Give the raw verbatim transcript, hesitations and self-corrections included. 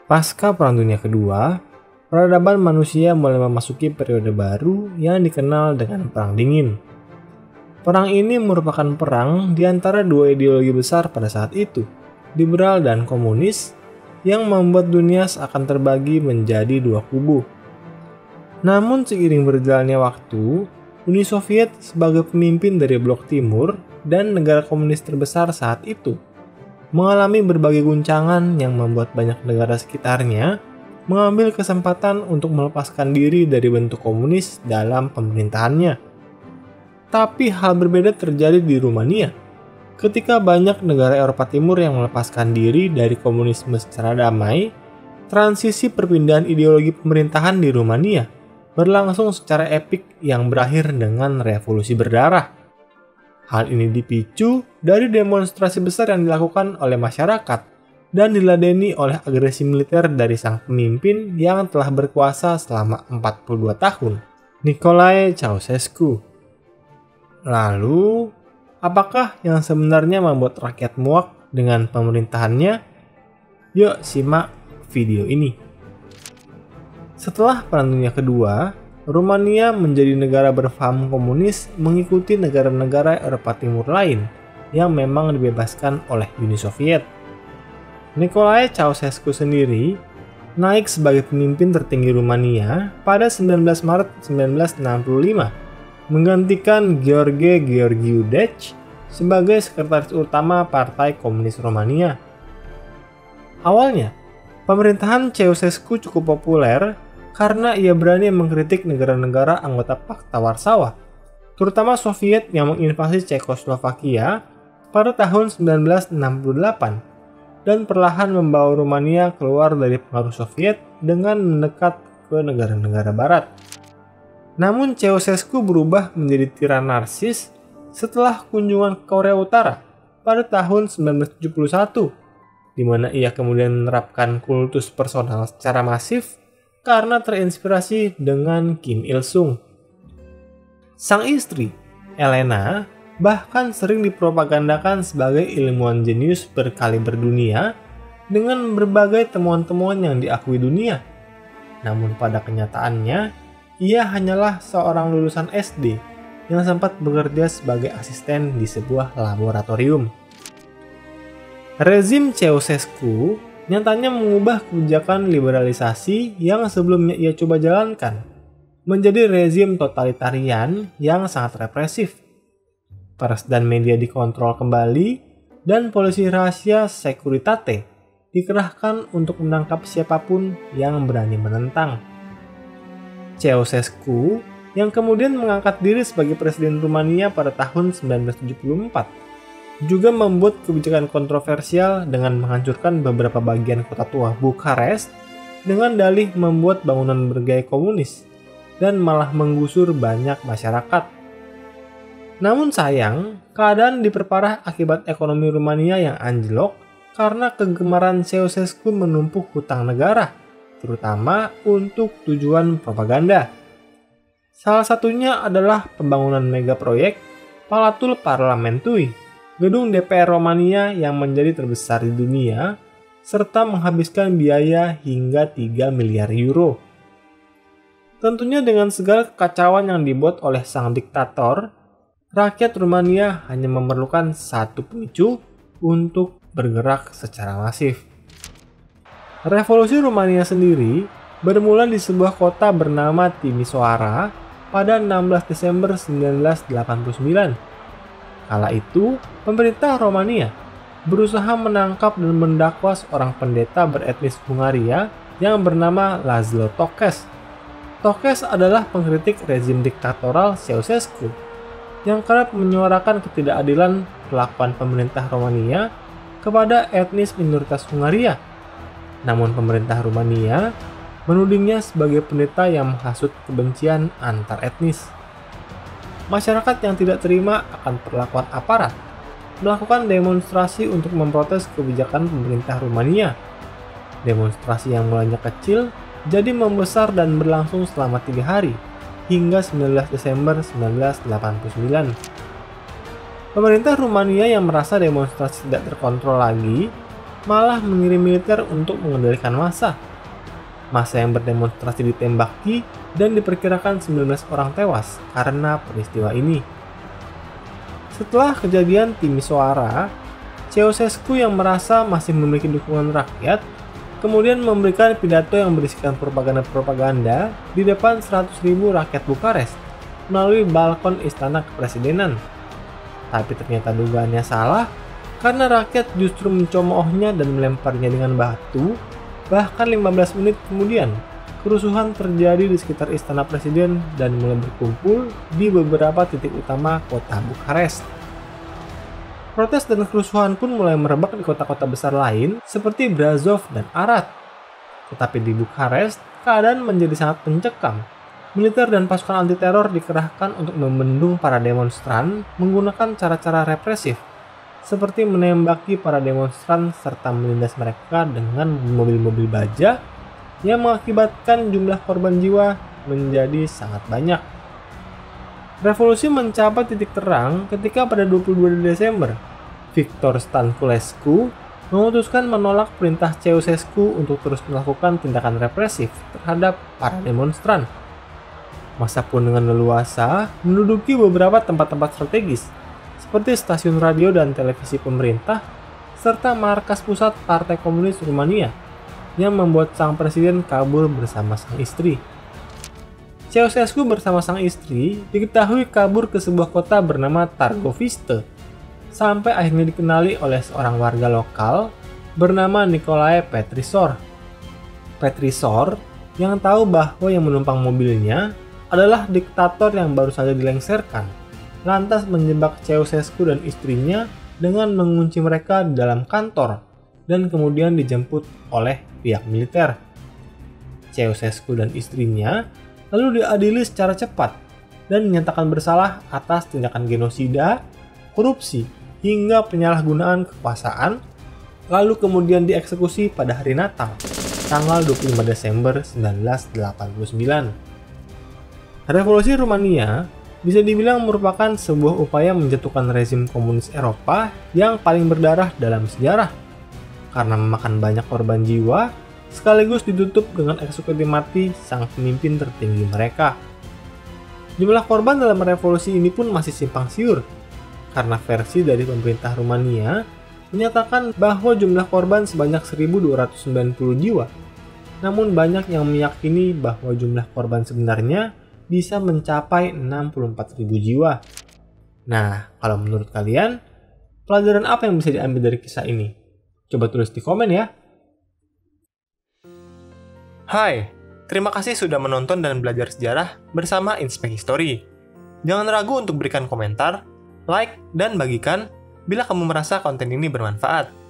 Pasca Perang Dunia Kedua, peradaban manusia mulai memasuki periode baru yang dikenal dengan Perang Dingin. Perang ini merupakan perang di antara dua ideologi besar pada saat itu, liberal dan komunis, yang membuat dunia seakan terbagi menjadi dua kubu. Namun seiring berjalannya waktu, Uni Soviet sebagai pemimpin dari blok timur dan negara komunis terbesar saat itu mengalami berbagai guncangan yang membuat banyak negara sekitarnya mengambil kesempatan untuk melepaskan diri dari bentuk komunis dalam pemerintahannya. Tapi hal berbeda terjadi di Rumania. Ketika banyak negara Eropa Timur yang melepaskan diri dari komunisme secara damai, transisi perpindahan ideologi pemerintahan di Rumania berlangsung secara epik yang berakhir dengan revolusi berdarah. Hal ini dipicu dari demonstrasi besar yang dilakukan oleh masyarakat dan diladeni oleh agresi militer dari sang pemimpin yang telah berkuasa selama empat puluh dua tahun, Nicolae Ceausescu. Lalu, apakah yang sebenarnya membuat rakyat muak dengan pemerintahannya? Yuk simak video ini. Setelah Perang Dunia Kedua, Rumania menjadi negara berpaham komunis mengikuti negara-negara Eropa Timur lain yang memang dibebaskan oleh Uni Soviet. Nicolae Ceausescu sendiri naik sebagai pemimpin tertinggi Rumania pada sembilan belas Maret seribu sembilan ratus enam puluh lima, menggantikan Gheorghe Gheorghiu Deci sebagai sekretaris utama Partai Komunis Rumania. Awalnya, pemerintahan Ceausescu cukup populer karena ia berani mengkritik negara-negara anggota Pakta Warsawa, terutama Soviet yang menginvasi Cekoslovakia pada tahun sembilan belas enam puluh delapan dan perlahan membawa Rumania keluar dari pengaruh Soviet dengan mendekat ke negara-negara Barat. Namun Ceausescu berubah menjadi tiran narsis setelah kunjungan ke Korea Utara pada tahun sembilan belas tujuh puluh satu, di mana ia kemudian menerapkan kultus personal secara masif karena terinspirasi dengan Kim Il-sung. Sang istri, Elena, bahkan sering dipropagandakan sebagai ilmuwan jenius berkaliber dunia dengan berbagai temuan-temuan yang diakui dunia. Namun pada kenyataannya, ia hanyalah seorang lulusan S D yang sempat bekerja sebagai asisten di sebuah laboratorium. Rezim Ceausescu nyatanya mengubah kebijakan liberalisasi yang sebelumnya ia coba jalankan menjadi rezim totalitarian yang sangat represif. Pers dan media dikontrol kembali dan polisi rahasia Securitate dikerahkan untuk menangkap siapapun yang berani menentang. Ceausescu yang kemudian mengangkat diri sebagai presiden Rumania pada tahun sembilan belas tujuh puluh empat juga membuat kebijakan kontroversial dengan menghancurkan beberapa bagian kota tua Bukares dengan dalih membuat bangunan bergaya komunis dan malah menggusur banyak masyarakat. Namun sayang, keadaan diperparah akibat ekonomi Rumania yang anjlok karena kegemaran Ceausescu menumpuk hutang negara, terutama untuk tujuan propaganda. Salah satunya adalah pembangunan mega proyek Palatul Parlamentului, gedung D P R Romania yang menjadi terbesar di dunia, serta menghabiskan biaya hingga tiga miliar euro. Tentunya dengan segala kekacauan yang dibuat oleh sang diktator, rakyat Rumania hanya memerlukan satu pemicu untuk bergerak secara masif. Revolusi Rumania sendiri bermula di sebuah kota bernama Timisoara pada enam belas Desember seribu sembilan ratus delapan puluh sembilan. Kala itu, pemerintah Romania berusaha menangkap dan mendakwa seorang pendeta beretnis Hungaria yang bernama Laszlo Tokes. Tokes adalah pengkritik rezim diktatoral Ceausescu yang kerap menyuarakan ketidakadilan perlakuan pemerintah Romania kepada etnis minoritas Hungaria. Namun pemerintah Rumania menudingnya sebagai pendeta yang menghasut kebencian antar etnis. Masyarakat yang tidak terima akan perlakuan aparat melakukan demonstrasi untuk memprotes kebijakan pemerintah Rumania. Demonstrasi yang mulanya kecil jadi membesar dan berlangsung selama tiga hari hingga sembilan belas Desember seribu sembilan ratus delapan puluh sembilan. Pemerintah Rumania yang merasa demonstrasi tidak terkontrol lagi malah mengirim militer untuk mengendalikan massa. Massa yang berdemonstrasi ditembaki dan diperkirakan sembilan belas orang tewas karena peristiwa ini. Setelah kejadian Timisoara, Ceausescu yang merasa masih memiliki dukungan rakyat kemudian memberikan pidato yang berisikan propaganda-propaganda di depan seratus ribu rakyat Bukares melalui balkon istana kepresidenan. Tapi ternyata dugaannya salah karena rakyat justru mencemoohnya dan melemparnya dengan batu. Bahkan lima belas menit kemudian, kerusuhan terjadi di sekitar istana presiden dan mulai berkumpul di beberapa titik utama kota Bukares. Protes dan kerusuhan pun mulai merebak di kota-kota besar lain seperti Brasov dan Arad. Tetapi di Bukares, keadaan menjadi sangat mencekam. Militer dan pasukan anti-teror dikerahkan untuk membendung para demonstran menggunakan cara-cara represif, seperti menembaki para demonstran serta menindas mereka dengan mobil-mobil baja yang mengakibatkan jumlah korban jiwa menjadi sangat banyak. Revolusi mencapai titik terang ketika pada dua puluh dua Desember, Victor Stanculescu memutuskan menolak perintah Ceausescu untuk terus melakukan tindakan represif terhadap para demonstran. Massa pun dengan leluasa menduduki beberapa tempat-tempat strategis, seperti stasiun radio dan televisi pemerintah, serta markas pusat Partai Komunis Rumania, yang membuat sang presiden kabur bersama sang istri. Ceausescu bersama sang istri diketahui kabur ke sebuah kota bernama Targoviste, sampai akhirnya dikenali oleh seorang warga lokal bernama Nicolae Petrisor. Petrisor yang tahu bahwa yang menumpang mobilnya adalah diktator yang baru saja dilengserkan, lantas menjebak Ceausescu dan istrinya dengan mengunci mereka di dalam kantor dan kemudian dijemput oleh pihak militer. Ceausescu dan istrinya lalu diadili secara cepat dan dinyatakan bersalah atas tindakan genosida, korupsi, hingga penyalahgunaan kekuasaan, lalu kemudian dieksekusi pada hari Natal, tanggal dua puluh lima Desember seribu sembilan ratus delapan puluh sembilan. Revolusi Rumania bisa dibilang merupakan sebuah upaya menjatuhkan rezim komunis Eropa yang paling berdarah dalam sejarah, karena memakan banyak korban jiwa, sekaligus ditutup dengan eksekusi mati sang pemimpin tertinggi mereka. Jumlah korban dalam revolusi ini pun masih simpang siur, karena versi dari pemerintah Rumania menyatakan bahwa jumlah korban sebanyak seribu dua ratus sembilan puluh jiwa, namun banyak yang meyakini bahwa jumlah korban sebenarnya bisa mencapai enam puluh empat ribu jiwa. Nah, kalau menurut kalian, pelajaran apa yang bisa diambil dari kisah ini? Coba tulis di komen ya. Hai, terima kasih sudah menonton dan belajar sejarah bersama Inspek History. Jangan ragu untuk berikan komentar, like, dan bagikan bila kamu merasa konten ini bermanfaat.